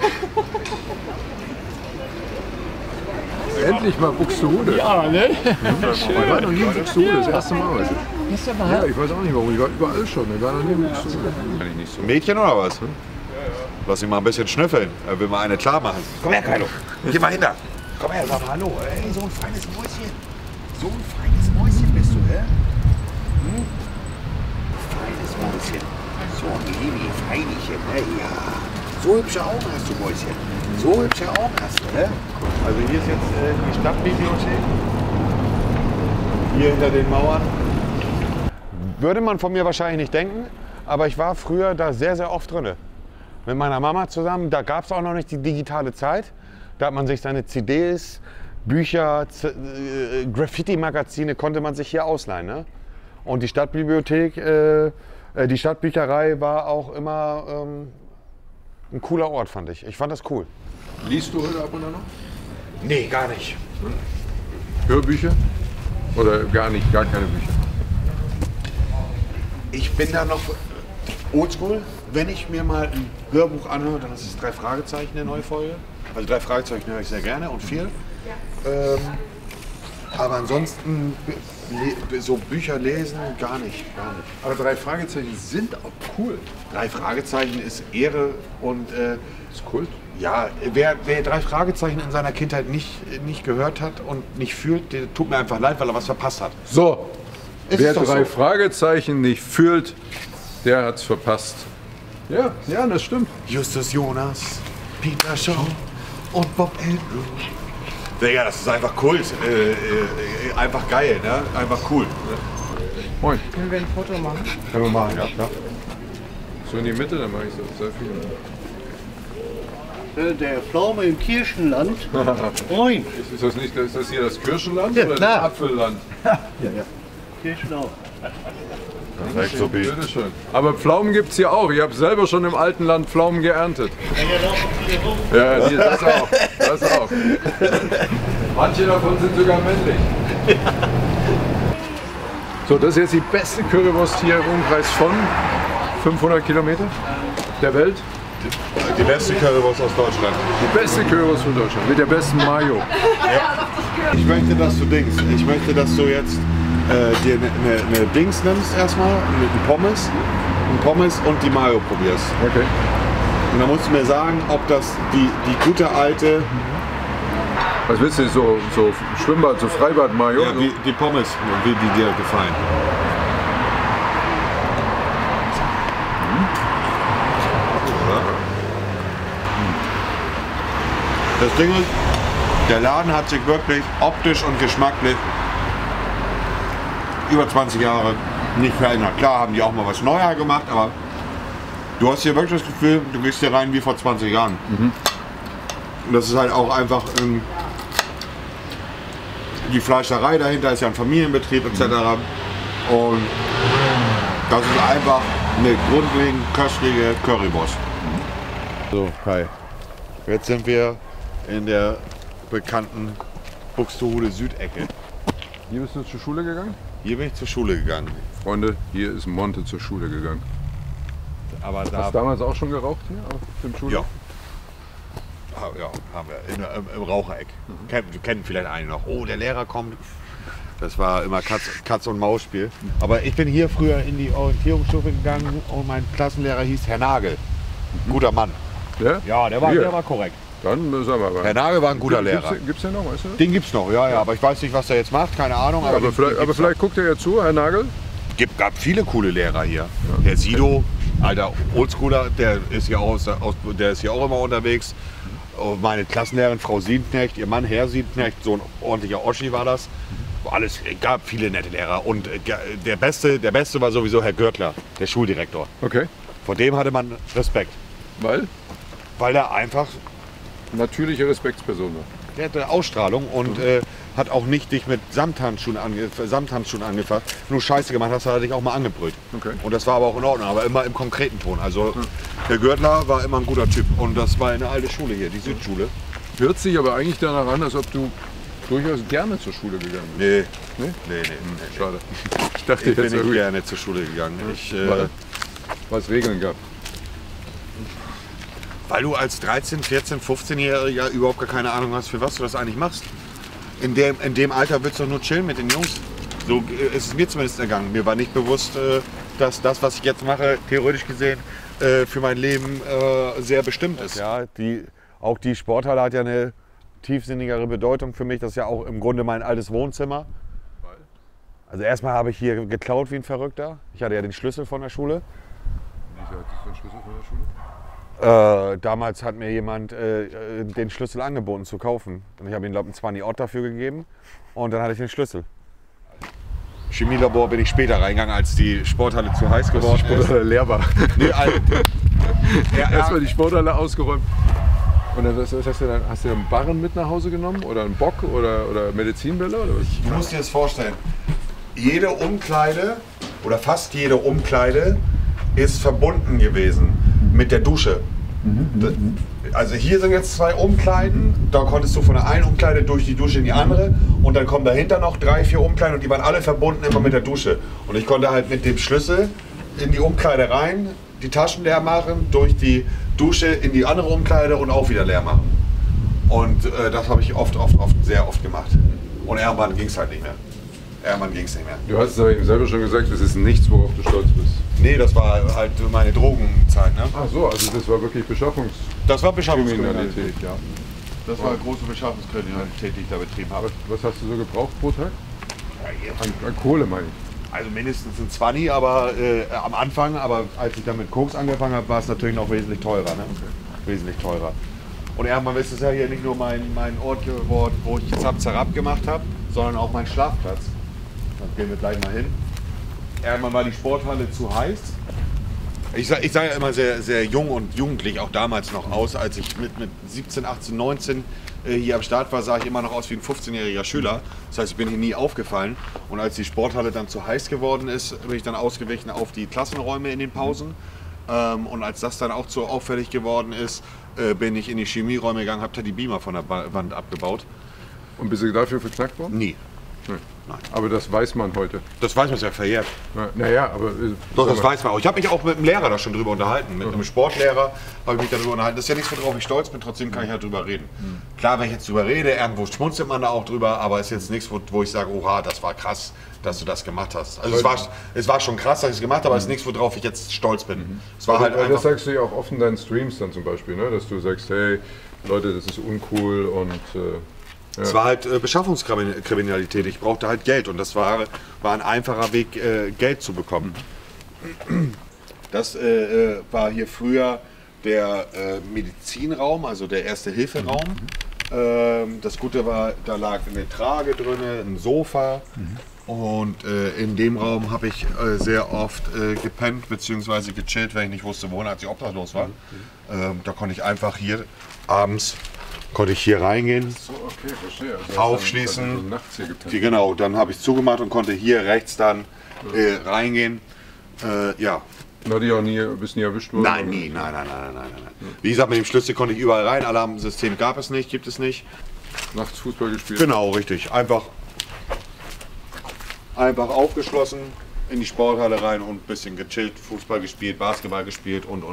Endlich mal Buxtehude. Ja, ne? Ich war noch nie in Buxtehude, das erste Mal heute. Ja, ich weiß auch nicht warum, ich war überall schon, ich war noch nie in Buxtehude. Kann ich nicht so. Mädchen oder was? Lass ihn mal ein bisschen schnüffeln. Er will mal eine klar machen. Komm her, Kylo. Geh mal hinter. Komm her, sag mal hallo. Ey, so ein feines Mäuschen. So ein feines Mäuschen bist du, hä? Hm? Feines Mäuschen. So ein liebes Feinchen, ne? Ja. So hübsche Augen hast du, Mäuschen. So hübsche Augen hast du, ne? Also hier ist jetzt die Stadtbibliothek. Hier hinter den Mauern. Würde man von mir wahrscheinlich nicht denken, aber ich war früher da sehr, sehr oft drin. Mit meiner Mama zusammen. Da gab es auch noch nicht die digitale Zeit. Da hat man sich seine CDs, Bücher, Graffiti-Magazine konnte man sich hier ausleihen. Ne? Und die Stadtbibliothek, die Stadtbücherei war auch immer ein cooler Ort, fand ich. Ich fand das cool. Liest du heute ab und an noch? Nee, gar nicht. Hörbücher? Oder gar nicht, gar keine Bücher? Ich bin da noch oldschool. Wenn ich mir mal ein Hörbuch anhöre, dann ist es 3 Fragezeichen der neue Folge. Also 3 Fragezeichen höre ich sehr gerne und viel. Aber ansonsten so Bücher lesen, gar nicht. Aber 3 Fragezeichen sind auch cool. 3 Fragezeichen ist Ehre und Ist Kult. ja, wer 3 Fragezeichen in seiner Kindheit nicht gehört hat und nicht fühlt, der tut mir einfach leid, weil er was verpasst hat. So, Ist wer es doch 3 so. Fragezeichen nicht fühlt, der hat's verpasst. Ja, das stimmt. Justus Jonas, Peter Shaw und Bob Andrew. Digga, das ist einfach Kult. Einfach geil, ne? Einfach cool. Moin. Können wir ein Foto machen? Können wir machen, ja. So in die Mitte, dann mache ich so sehr viel. Der Pflaume im Kirchenland. Moin. Ist das hier das Kirschenland Ja, oder klar. das Apfelland? Kirchen auch. Perfekt, so viel. Bitte schön. Aber Pflaumen gibt es hier auch. Ich habe selber schon im alten Land Pflaumen geerntet. Ja, das auch. Das auch. Manche davon sind sogar männlich. So, das ist jetzt die beste Currywurst hier im Umkreis von 500 Kilometer der Welt. Die beste Currywurst aus Deutschland. Die beste Currywurst von Deutschland mit der besten Mayo. Ich möchte, dass du denkst. Ich möchte, dass du jetzt dir eine Dings nimmst erstmal, einen Pommes und die Mayo probierst. Okay. Und dann musst du mir sagen, ob das die gute alte... Was willst du, so Schwimmbad, so Freibad-Mayo? Ja, wie die Pommes, wie die dir gefallen. Das Ding ist, der Laden hat sich wirklich optisch und geschmacklich über 20 Jahre nicht verändert. Klar haben die auch mal was Neues gemacht, aber du hast hier wirklich das Gefühl, du gehst hier rein wie vor 20 Jahren. Und das ist halt auch einfach die Fleischerei dahinter ist ja ein Familienbetrieb etc. Und das ist einfach eine grundlegend köstliche Currywurst. So, Kai. Jetzt sind wir in der bekannten Buxtehude Südecke. Hier bist du zur Schule gegangen? Hier bin ich zur Schule gegangen. Freunde, hier ist Monte zur Schule gegangen. Aber Hast du damals auch schon geraucht hier auf dem Schule? Ja. Ja, haben wir. Im Rauchereck. Kennen vielleicht einen noch. Oh, der Lehrer kommt. Das war immer Katz- und Maus-Spiel. Aber ich bin hier früher in die Orientierungsstufe gegangen und mein Klassenlehrer hieß Herr Nagel. Guter Mann. Ja? Ja, der war korrekt. Dann sagen wir aber. Herr Nagel war ein guter Lehrer. Gibt's den noch, weißt du? Den gibt's noch, ja, aber ich weiß nicht, was er jetzt macht, keine Ahnung. Aber vielleicht guckt er ja zu, Herr Nagel. Gab viele coole Lehrer hier. Der Sido, alter Oldschooler, der ist hier auch immer unterwegs. Meine Klassenlehrerin Frau Siedenknecht, ihr Mann Herr Siedenknecht, so ein ordentlicher Oschi war das. Alles, gab viele nette Lehrer und der Beste war sowieso Herr Görtler, der Schuldirektor. Okay. Vor dem hatte man Respekt. Weil? Weil er einfach... Natürliche Respektsperson war. Der hatte Ausstrahlung und hat auch nicht dich mit Samthandschuhen angefasst. Wenn du Scheiße gemacht hast, hat er dich auch mal angebrüllt. Okay. Und das war aber auch in Ordnung, aber immer im konkreten Ton. Also der Görtler war immer ein guter Typ und das war eine alte Schule hier, die Südschule. Hört sich aber eigentlich danach an, als ob du durchaus gerne zur Schule gegangen bist. Nee. Nee. Schade. Ich dachte, Ich bin jetzt nicht irgendwie, gerne zur Schule gegangen. weil es Regeln gab. Weil du als 13-, 14-, 15-Jähriger überhaupt gar keine Ahnung hast, für was du das eigentlich machst. In dem Alter willst du doch nur chillen mit den Jungs. So ist es mir zumindest ergangen. Mir war nicht bewusst, dass das, was ich jetzt mache, theoretisch gesehen, für mein Leben sehr bestimmt ist. Ja, auch die Sporthalle hat ja eine tiefsinnigere Bedeutung für mich. Das ist ja auch im Grunde mein altes Wohnzimmer. Also erstmal habe ich hier geklaut wie ein Verrückter. Ich hatte ja den Schlüssel von der Schule. Wieso hattest du den Schlüssel von der Schule? Damals hat mir jemand den Schlüssel angeboten zu kaufen. Und ich habe ihm, glaube ich, einen 20 dafür gegeben. Und dann hatte ich den Schlüssel. Chemielabor bin ich später reingegangen, als die Sporthalle zu heiß geworden ist. Die Sporthalle leer war. Nee, Erstmal die Sporthalle ausgeräumt. Und dann, was hast du dann? Hast du einen Barren mit nach Hause genommen? Oder einen Bock? Oder Medizinbälle? Oder was? Du musst dir das vorstellen. Jede Umkleide oder fast jede Umkleide ist verbunden gewesen mit der Dusche. Also hier sind jetzt 2 Umkleiden, da konntest du von der einen Umkleide durch die Dusche in die andere und dann kommen dahinter noch 3, 4 Umkleiden und die waren alle verbunden immer mit der Dusche. Und ich konnte halt mit dem Schlüssel in die Umkleide rein, die Taschen leer machen, durch die Dusche in die andere Umkleide und auch wieder leer machen. Und das habe ich sehr oft gemacht. Und irgendwann ging es halt nicht mehr. Du hast es aber eben selber schon gesagt, das ist nichts, worauf du stolz bist. Nee, das war halt meine Drogenzeit. Ne? Ach so, also das war wirklich Das war Beschaffungskriminalität. Beschaffungskriminalität, ja. Das war große Beschaffungskriminalität, die ich da betrieben habe. Was hast du so gebraucht pro Tag? An Kohle meine ich. Also mindestens ein 20, aber am Anfang, aber als ich dann mit Koks angefangen habe, war es natürlich noch wesentlich teurer. Ne? Okay. Wesentlich teurer. Und irgendwann ist es ja hier nicht nur mein Ort geworden, wo ich Zap-Zarab gemacht habe, sondern auch mein Schlafplatz. Da gehen wir gleich mal hin. Irgendwann war die Sporthalle zu heiß. Ich sah ja immer sehr, sehr jung und jugendlich, auch damals noch aus. Als ich mit 17, 18, 19 hier am Start war, sah ich immer noch aus wie ein 15-jähriger Schüler. Das heißt, ich bin hier nie aufgefallen. Und als die Sporthalle dann zu heiß geworden ist, bin ich dann ausgewichen auf die Klassenräume in den Pausen. Und als das dann auch zu auffällig geworden ist, bin ich in die Chemieräume gegangen, habe da die Beamer von der Wand abgebaut. Und bist du dafür verknackt worden? Nie. Nein. Aber das weiß man heute. Das weiß man, ist ja verjährt. Naja, aber... Doch, das weiß man auch. Ich habe mich auch mit dem Lehrer da schon drüber unterhalten. Mit einem Sportlehrer habe ich mich darüber unterhalten. Das ist ja nichts, worauf ich stolz bin, trotzdem kann ich ja drüber reden. Klar, wenn ich jetzt drüber rede, irgendwo schmunzelt man da auch drüber, aber es ist jetzt nichts, wo ich sage, oha, das war krass, dass du das gemacht hast. Also es war schon krass, dass ich es gemacht habe, aber es ist nichts, worauf ich jetzt stolz bin. Es war halt das sagst du ja auch oft in deinen Streams dann zum Beispiel, ne? Dass du sagst, hey, Leute, das ist uncool und... Es war halt Beschaffungskriminalität. Ich brauchte halt Geld und das war ein einfacher Weg, Geld zu bekommen. Das war hier früher der Medizinraum, also der Erste-Hilfe-Raum. Das Gute war, da lag eine Trage drin, ein Sofa. Und in dem Raum habe ich sehr oft gepennt bzw. gechillt, wenn ich nicht wusste, wohin, als ich obdachlos war. Da konnte ich einfach hier abends hier reingehen, so, okay, verstehe. Also aufschließen, nachts hier gepennt. Genau, dann habe ich zugemacht und konnte hier rechts dann reingehen. Ja. Na, die auch bist nie erwischt worden? Nein, nie, nein. Wie gesagt, mit dem Schlüssel konnte ich überall rein, Alarmsystem gab es nicht, gibt es nicht. Nachts Fußball gespielt? Genau, richtig. Einfach aufgeschlossen, in die Sporthalle rein und ein bisschen gechillt, Fußball gespielt, Basketball gespielt und.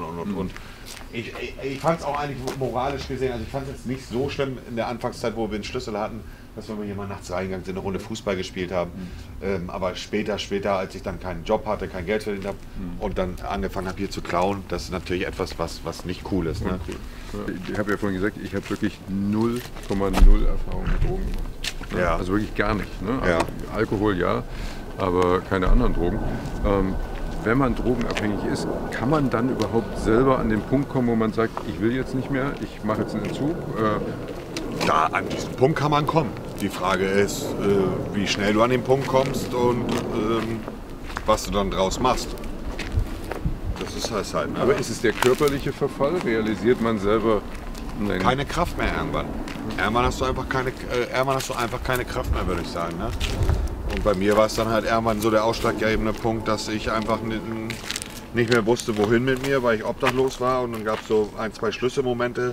Ich fand es auch eigentlich moralisch gesehen, also ich fand es jetzt nicht so schlimm in der Anfangszeit, wo wir den Schlüssel hatten, dass wir hier mal nachts reingegangen sind, eine Runde Fußball gespielt haben. Aber später, als ich dann keinen Job hatte, kein Geld verdient habe und dann angefangen habe hier zu klauen, das ist natürlich etwas, was nicht cool ist. Ne? Cool. Ich habe ja vorhin gesagt, ich habe wirklich 0,0 Erfahrung mit Drogen gemacht. Ja. Also wirklich gar nicht. Ne? Also ja. Alkohol ja, aber keine anderen Drogen. Wenn man drogenabhängig ist, kann man dann überhaupt selber an den Punkt kommen, wo man sagt, ich will jetzt nicht mehr, ich mache jetzt einen Entzug? Da, an diesen Punkt kann man kommen. Die Frage ist, wie schnell du an den Punkt kommst und was du dann draus machst. Das ist das halt. Ne? Aber ist es der körperliche Verfall? Realisiert man selber? Nein. Keine Kraft mehr irgendwann. Irgendwann hast du einfach keine Kraft mehr, würde ich sagen. Ne? Und bei mir war es dann halt irgendwann so der ausschlaggebende Punkt, dass ich einfach nicht mehr wusste, wohin mit mir, weil ich obdachlos war. Und dann gab es so 1, 2 Schlüsselmomente,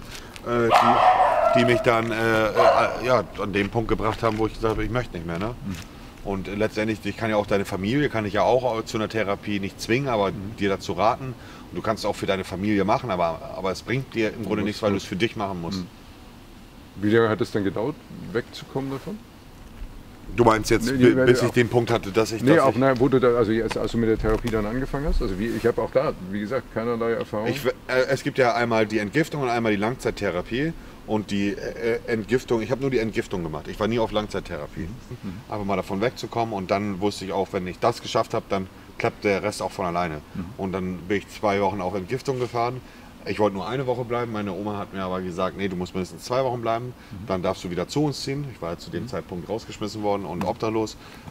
die mich dann an den Punkt gebracht haben, wo ich gesagt habe, ich möchte nicht mehr. Ne? Und letztendlich, ich kann ja auch deine Familie, kann ich ja auch zu einer Therapie nicht zwingen, aber dir dazu raten. Und du kannst es auch für deine Familie machen, aber es bringt dir im Grunde nichts, weil du es für dich machen musst. Wie lange hat es dann gedauert, wegzukommen davon? Du meinst jetzt, bis ich den Punkt hatte, dass ich... wo du da, also als du mit der Therapie dann angefangen hast? Also ich habe auch da, wie gesagt, keinerlei Erfahrung. Es gibt ja einmal die Entgiftung und einmal die Langzeittherapie. Und die Entgiftung, ich habe nur die Entgiftung gemacht. Ich war nie auf Langzeittherapie. Einfach mal davon wegzukommen und dann wusste ich auch, wenn ich das geschafft habe, dann klappt der Rest auch von alleine. Und dann bin ich 2 Wochen auf Entgiftung gefahren. Ich wollte nur 1 Woche bleiben. Meine Oma hat mir aber gesagt, nee, du musst mindestens 2 Wochen bleiben. Dann darfst du wieder zu uns ziehen. Ich war zu dem Zeitpunkt rausgeschmissen worden und obdachlos.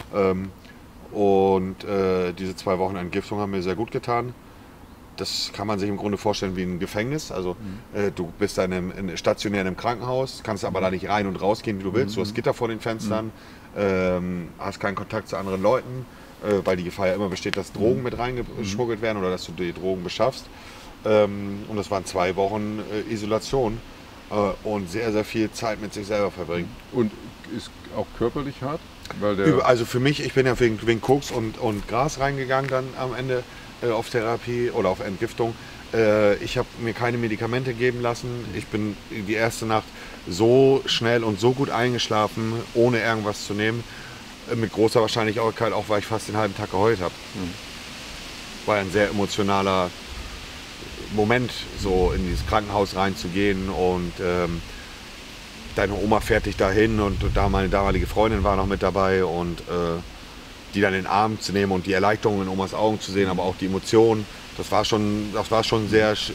Diese 2 Wochen Entgiftung haben mir sehr gut getan. Das kann man sich im Grunde vorstellen wie ein Gefängnis. Also du bist dann stationär in einem Krankenhaus, kannst aber da nicht rein und rausgehen, wie du willst. Du hast Gitter vor den Fenstern, hast keinen Kontakt zu anderen Leuten, weil die Gefahr ja immer besteht, dass Drogen mit reingeschmuggelt werden oder dass du die Drogen beschaffst. Und das waren 2 Wochen Isolation und sehr, sehr viel Zeit mit sich selber verbringen. Und ist auch körperlich hart? Also für mich, ich bin ja wegen Koks und Gras reingegangen dann am Ende auf Therapie oder auf Entgiftung. Ich habe mir keine Medikamente geben lassen. Ich bin die erste Nacht so schnell und so gut eingeschlafen, ohne irgendwas zu nehmen. Mit großer Wahrscheinlichkeit auch, weil ich fast den halben Tag geheult habe. War ein sehr emotionaler Moment, so in dieses Krankenhaus reinzugehen und deine Oma fährt dich dahin und da meine damalige Freundin war noch mit dabei und die dann in den Arm zu nehmen und die Erleichterung in Omas Augen zu sehen, aber auch die Emotionen, das war schon ein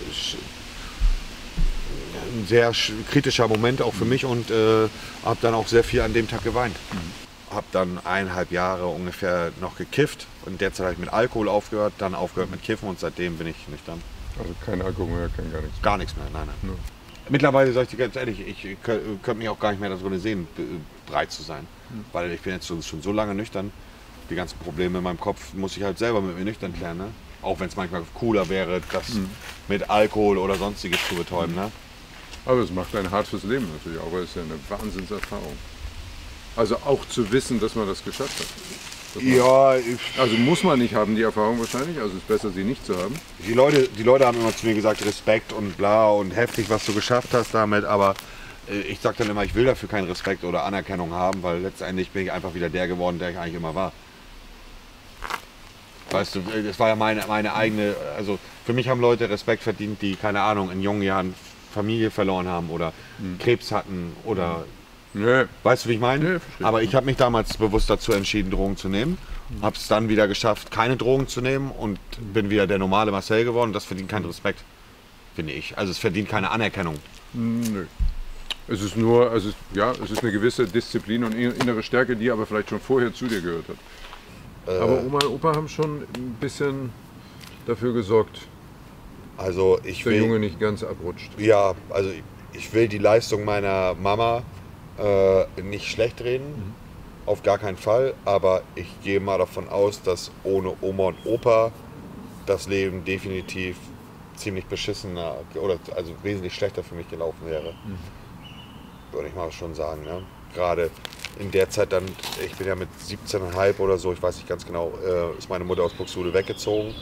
sehr kritischer Moment auch für mich und habe dann auch sehr viel an dem Tag geweint. Habe dann 1,5 Jahre ungefähr noch gekifft und in der Zeit habe ich mit Alkohol aufgehört, dann aufgehört mit Kiffen und seitdem bin ich nüchtern. Also kein Alkohol mehr, kein gar nichts mehr? Gar nichts mehr, nein. Ja. Mittlerweile sage ich dir ganz ehrlich, ich könnte mich auch gar nicht mehr darin sehen, bereit zu sein. Weil ich bin jetzt schon so lange nüchtern, die ganzen Probleme in meinem Kopf muss ich halt selber mit mir nüchtern klären. Ne? Auch wenn es manchmal cooler wäre, das mit Alkohol oder sonstiges zu betäuben. Ne? Aber es macht einen hart fürs Leben natürlich auch, weil es ja eine Wahnsinnserfahrung. Also auch zu wissen, dass man das geschafft hat. Ja, Also muss man nicht haben, die Erfahrung wahrscheinlich. Also es ist besser, sie nicht zu haben. die Leute haben immer zu mir gesagt, Respekt und bla und heftig, was du geschafft hast damit, aber ich sag dann immer, ich will dafür keinen Respekt oder Anerkennung haben, weil letztendlich bin ich einfach wieder der geworden, der ich eigentlich immer war. Weißt du, das war ja meine eigene, also für mich haben Leute Respekt verdient, die, keine Ahnung, in jungen Jahren Familie verloren haben oder Krebs hatten oder, weißt du, wie ich meine? Aber ich habe mich damals bewusst dazu entschieden, Drogen zu nehmen, habe es dann wieder geschafft, keine Drogen zu nehmen und bin wieder der normale Marcel geworden. Das verdient keinen Respekt, finde ich. Also es verdient keine Anerkennung. Nö. Es ist nur, es ist eine gewisse Disziplin und innere Stärke, die aber vielleicht schon vorher zu dir gehört hat. Aber Oma und Opa haben schon ein bisschen dafür gesorgt, Also dass der Junge nicht ganz abrutscht. Ja, also ich will die Leistung meiner Mama nicht schlecht reden, auf gar keinen Fall, aber ich gehe mal davon aus, dass ohne Oma und Opa das Leben definitiv ziemlich beschissener oder also wesentlich schlechter für mich gelaufen wäre. Würde ich mal schon sagen. Ne? Gerade in der Zeit dann, ich bin ja mit 17,5 oder so, ich weiß nicht ganz genau, ist meine Mutter aus Buxtehude weggezogen.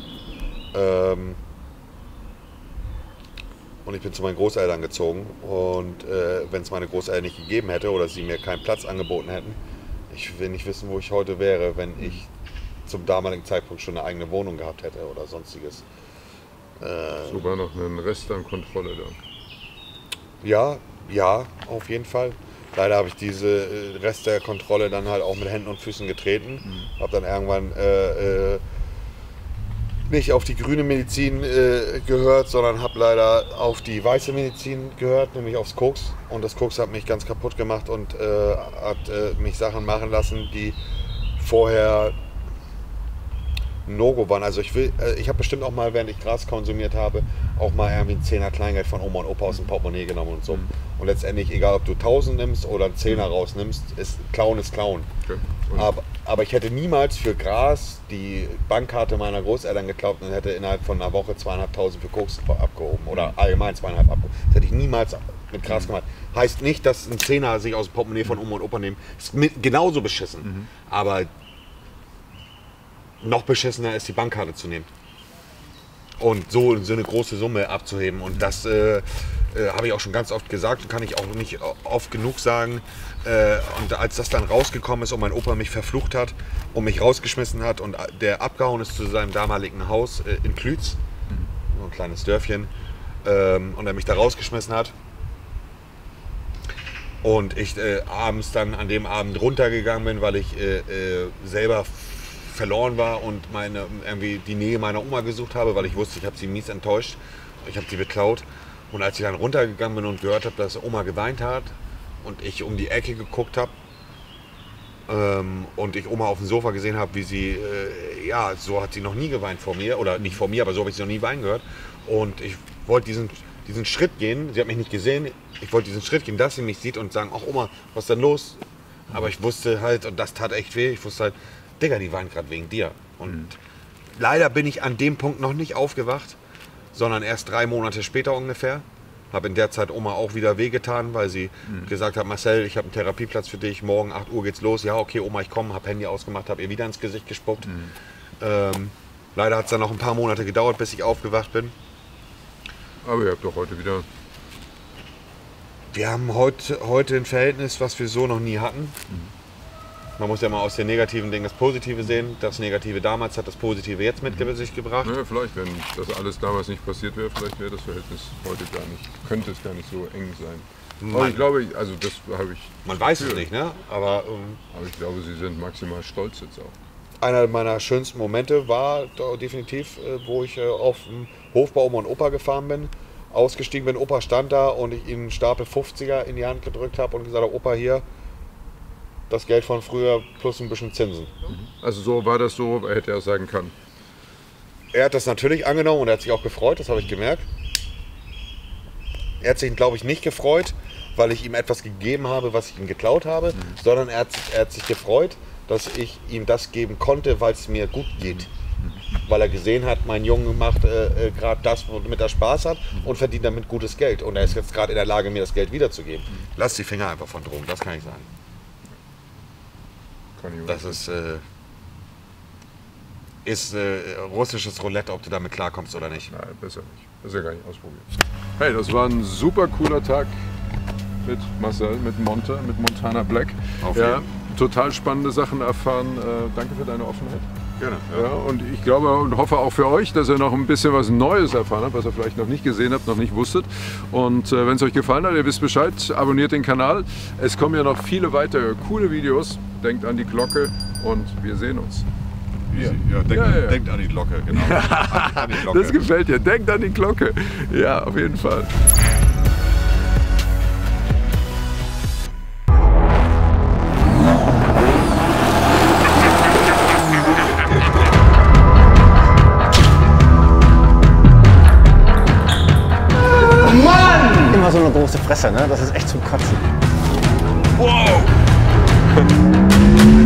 Und ich bin zu meinen Großeltern gezogen. Und wenn es meine Großeltern nicht gegeben hätte oder sie mir keinen Platz angeboten hätten, ich will nicht wissen, wo ich heute wäre, wenn ich zum damaligen Zeitpunkt schon eine eigene Wohnung gehabt hätte oder sonstiges. Sogar noch einen Rest an Kontrolle da. Ja, auf jeden Fall. Leider habe ich diese Rest der Kontrolle dann halt auch mit Händen und Füßen getreten. Habe dann irgendwann nicht auf die grüne Medizin gehört, sondern habe leider auf die weiße Medizin gehört, nämlich aufs Koks. Und das Koks hat mich ganz kaputt gemacht und hat mich Sachen machen lassen, die vorher No-Go waren. Also ich habe bestimmt auch mal, während ich Gras konsumiert habe, auch mal irgendwie ein 10er Kleingeld von Oma und Opa aus dem Portemonnaie genommen und so. Und letztendlich, egal ob du 1000 nimmst oder einen 10er rausnimmst, Klauen ist Klauen. Okay. Aber ich hätte niemals für Gras die Bankkarte meiner Großeltern geklaut und hätte innerhalb von einer Woche 2.500 für Koks abgehoben oder allgemein 2.500 abgehoben. Das hätte ich niemals mit Gras gemacht. Heißt nicht, dass ein 10er sich aus dem Portemonnaie von Oma und Opa nehmen. Ist genauso beschissen. Aber noch beschissener ist, die Bankkarte zu nehmen. Und so eine große Summe abzuheben. Und das habe ich auch schon ganz oft gesagt und kann ich auch nicht oft genug sagen. Und als das dann rausgekommen ist und mein Opa mich verflucht hat und mich rausgeschmissen hat und der abgehauen ist zu seinem damaligen Haus in Klütz, so ein kleines Dörfchen, und er mich da rausgeschmissen hat und ich abends dann an dem Abend runtergegangen bin, weil ich selber verloren war und irgendwie die Nähe meiner Oma gesucht habe, weil ich wusste, ich habe sie mies enttäuscht. Ich habe sie beklaut. Und als ich dann runtergegangen bin und gehört habe, dass Oma geweint hat und ich um die Ecke geguckt habe und ich Oma auf dem Sofa gesehen habe, wie sie, so hat sie noch nie geweint vor mir. Oder nicht vor mir, aber so habe ich sie noch nie weinen gehört. Und ich wollte diesen Schritt gehen. Sie hat mich nicht gesehen. Ich wollte diesen Schritt gehen, dass sie mich sieht und sagen, ach Oma, was ist denn los? Aber ich wusste halt, und das tat echt weh, ich wusste halt, Digga, die weint gerade wegen dir. Und leider bin ich an dem Punkt noch nicht aufgewacht, sondern erst 3 Monate später ungefähr. Habe in der Zeit Oma auch wieder wehgetan, weil sie gesagt hat, Marcel, ich habe einen Therapieplatz für dich, morgen 8 Uhr geht's los. Ja, okay, Oma, ich komme, habe Handy ausgemacht, habe ihr wieder ins Gesicht gespuckt. Leider hat es dann noch ein paar Monate gedauert, bis ich aufgewacht bin. Aber ihr habt doch heute wieder... Wir haben heute ein Verhältnis, was wir so noch nie hatten. Man muss ja mal aus den negativen Dingen das Positive sehen. Das Negative damals hat das Positive jetzt mit sich gebracht. Naja, vielleicht, wenn das alles damals nicht passiert wäre, vielleicht wäre das Verhältnis heute könnte es gar nicht so eng sein. Aber ich glaube, also das habe ich... Man weiß es nicht, ne? Aber ich glaube, Sie sind maximal stolz jetzt auch. Einer meiner schönsten Momente war definitiv, wo ich auf dem Hof bei Oma und Opa gefahren bin, ausgestiegen bin, Opa stand da und ich ihm einen Stapel 50er in die Hand gedrückt habe und gesagt habe, Opa, hier, das Geld von früher plus ein bisschen Zinsen. Also so war das so, hätte er sagen können. Er hat das natürlich angenommen und er hat sich auch gefreut, das habe ich gemerkt. Er hat sich, glaube ich, nicht gefreut, weil ich ihm etwas gegeben habe, was ich ihm geklaut habe, sondern er hat sich gefreut, dass ich ihm das geben konnte, weil es mir gut geht. Weil er gesehen hat, mein Junge macht gerade das, womit er Spaß hat und verdient damit gutes Geld. Und er ist jetzt gerade in der Lage, mir das Geld wiederzugeben. Lass die Finger einfach von Drogen, das kann ich sagen. Das ist russisches Roulette, ob du damit klarkommst oder nicht. Nein, besser nicht. Besser gar nicht ausprobieren. Hey, das war ein super cooler Tag mit Marcel, mit Montana Black. Ja, total spannende Sachen erfahren. Danke für deine Offenheit. Gerne. Ja, und ich glaube und hoffe auch für euch, dass ihr noch ein bisschen was Neues erfahren habt, was ihr vielleicht noch nicht gesehen habt, noch nicht wusstet. Und wenn es euch gefallen hat, ihr wisst Bescheid, abonniert den Kanal. Es kommen ja noch viele weitere coole Videos. Denkt an die Glocke und wir sehen uns. Ja, denkt an die Glocke, genau. An die Glocke. Das gefällt dir. Denkt an die Glocke. Ja, auf jeden Fall. Immer so eine große Fresse, ne? Das ist echt zum Kotzen. Wow!